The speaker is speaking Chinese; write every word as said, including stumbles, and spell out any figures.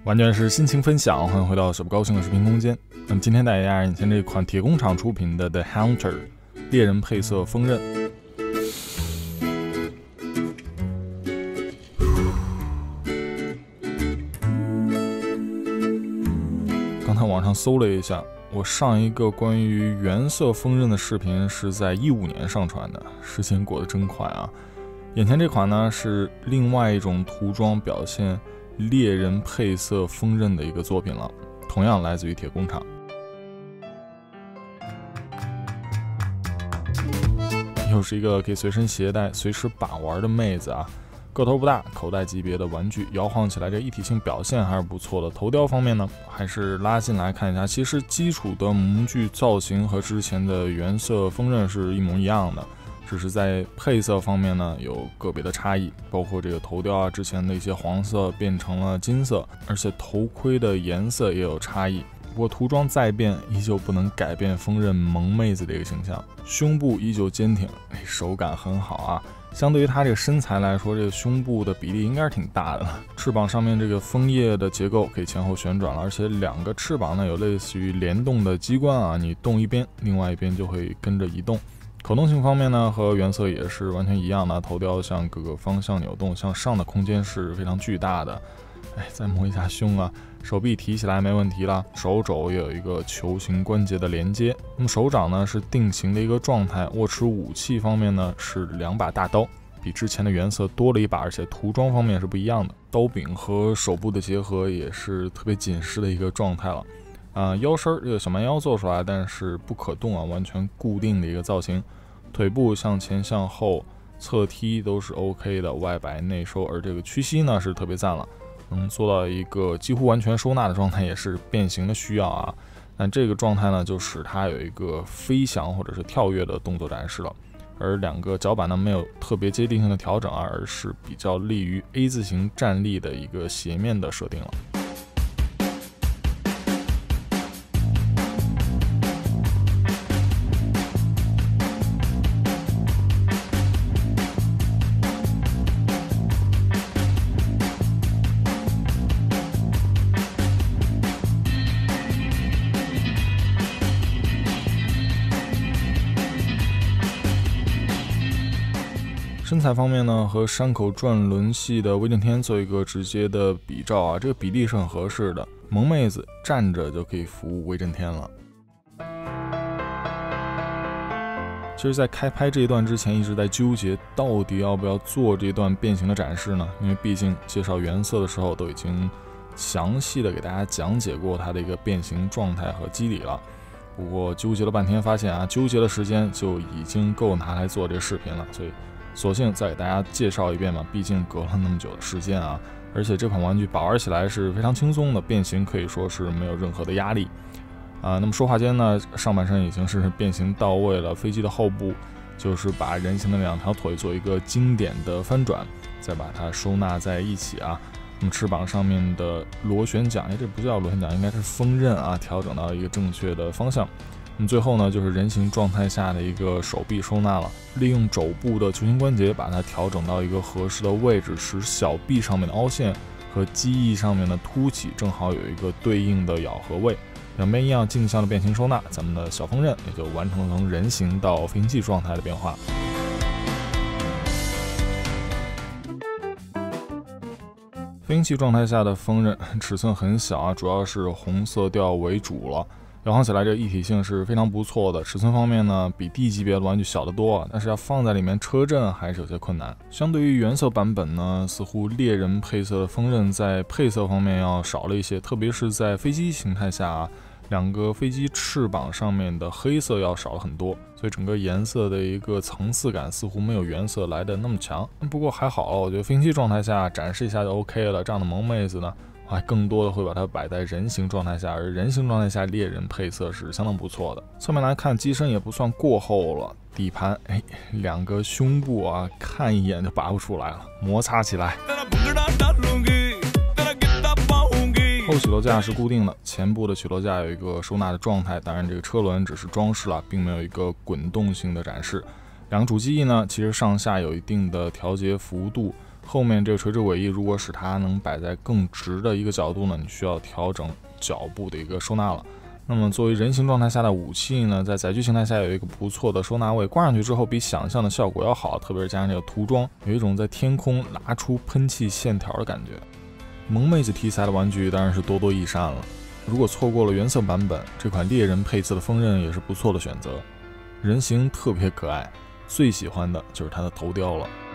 完全是心情分享，欢迎回到小不高兴的视频空间。那么今天带大家眼前这款铁工厂出品的 The Hunter 猎人配色锋刃。刚才网上搜了一下，我上一个关于原色锋刃的视频是在一五年上传的，时间过得真快啊！眼前这款呢是另外一种涂装表现猎人配色锋刃的一个作品了，同样来自于铁工厂。又是一个可以随身携带、随时把玩的妹子啊，个头不大，口袋级别的玩具，摇晃起来这一体性表现还是不错的。头雕方面呢，还是拉近来看一下，其实基础的模具造型和之前的原色锋刃是一模一样的。只是在配色方面呢有个别的差异，包括这个头雕啊，之前的一些黄色变成了金色，而且头盔的颜色也有差异。不过涂装再变，依旧不能改变锋刃萌妹子的一个形象。胸部依旧坚挺，手感很好啊。相对于它这个身材来说，这个胸部的比例应该是挺大的。翅膀上面这个枫叶的结构可以前后旋转了，而且两个翅膀呢有类似于联动的机关啊，你动一边，另外一边就会跟着移动。口动性方面呢，和原色也是完全一样的，头雕向各个方向扭动，向上的空间是非常巨大的。哎，再摸一下胸啊，手臂提起来没问题了，手肘也有一个球形关节的连接。那么手掌呢是定型的一个状态，握持武器方面呢是两把大刀，比之前的原色多了一把，而且涂装方面是不一样的。刀柄和手部的结合也是特别紧实的一个状态了。啊、呃，腰身这个小蛮腰做出来，但是不可动啊，完全固定的一个造型。腿部向前向后侧踢都是 OK 的，外摆内收，而这个屈膝呢是特别赞了，能做到一个几乎完全收纳的状态，也是变形的需要啊。但这个状态呢，就使它有一个飞翔或者是跳跃的动作展示了。而两个脚板呢没有特别接地性的调整啊，而是比较利于 A 字形站立的一个斜面的设定了。身材方面呢，和山口转轮系的威震天做一个直接的比照啊，这个比例是很合适的。萌妹子站着就可以服务威震天了。其实，在开拍这一段之前，一直在纠结到底要不要做这段变形的展示呢？因为毕竟介绍原色的时候都已经详细的给大家讲解过它的一个变形状态和机理了。不过纠结了半天，发现啊，纠结的时间就已经够拿来做这个视频了，所以索性再给大家介绍一遍嘛，毕竟隔了那么久的时间啊，而且这款玩具把玩起来是非常轻松的，变形可以说是没有任何的压力啊。那么说话间呢，上半身已经是变形到位了，飞机的后部就是把人形的两条腿做一个经典的翻转，再把它收纳在一起啊。那么翅膀上面的螺旋桨，哎，这不叫螺旋桨，应该是锋刃啊，调整到一个正确的方向。那么最后呢，就是人形状态下的一个手臂收纳了，利用肘部的球形关节把它调整到一个合适的位置，使小臂上面的凹陷和机翼上面的凸起正好有一个对应的咬合位，两边一样镜像的变形收纳，咱们的小锋刃也就完成了从人形到飞行器状态的变化。飞行器状态下的锋刃尺寸很小啊，主要是红色调为主了。摇晃起来这一体性是非常不错的，尺寸方面呢比 D 级别的玩具小得多，但是要放在里面车震还是有些困难。相对于原色版本呢，似乎猎人配色的锋刃在配色方面要少了一些，特别是在飞机形态下啊，两个飞机翅膀上面的黑色要少了很多，所以整个颜色的一个层次感似乎没有原色来的那么强。不过还好，我觉得飞行器状态下展示一下就 OK 了，这样的萌妹子呢还更多的会把它摆在人形状态下，而人形状态下猎人配色是相当不错的。侧面来看，机身也不算过厚了，底盘哎，两个胸部啊，看一眼就拔不出来了，摩擦起来。后起落架是固定的，前部的起落架有一个收纳的状态，当然这个车轮只是装饰了，并没有一个滚动性的展示。两个主机翼呢，其实上下有一定的调节幅度后面这个垂直尾翼如果使它能摆在更直的一个角度呢，你需要调整脚部的一个收纳了。那么作为人形状态下的武器呢，在载具形态下有一个不错的收纳位，挂上去之后比想象的效果要好，特别是加上这个涂装，有一种在天空拉出喷气线条的感觉。萌妹子题材的玩具当然是多多益善了，如果错过了原色版本，这款猎人配色的锋刃也是不错的选择。人形特别可爱，最喜欢的就是它的头雕了。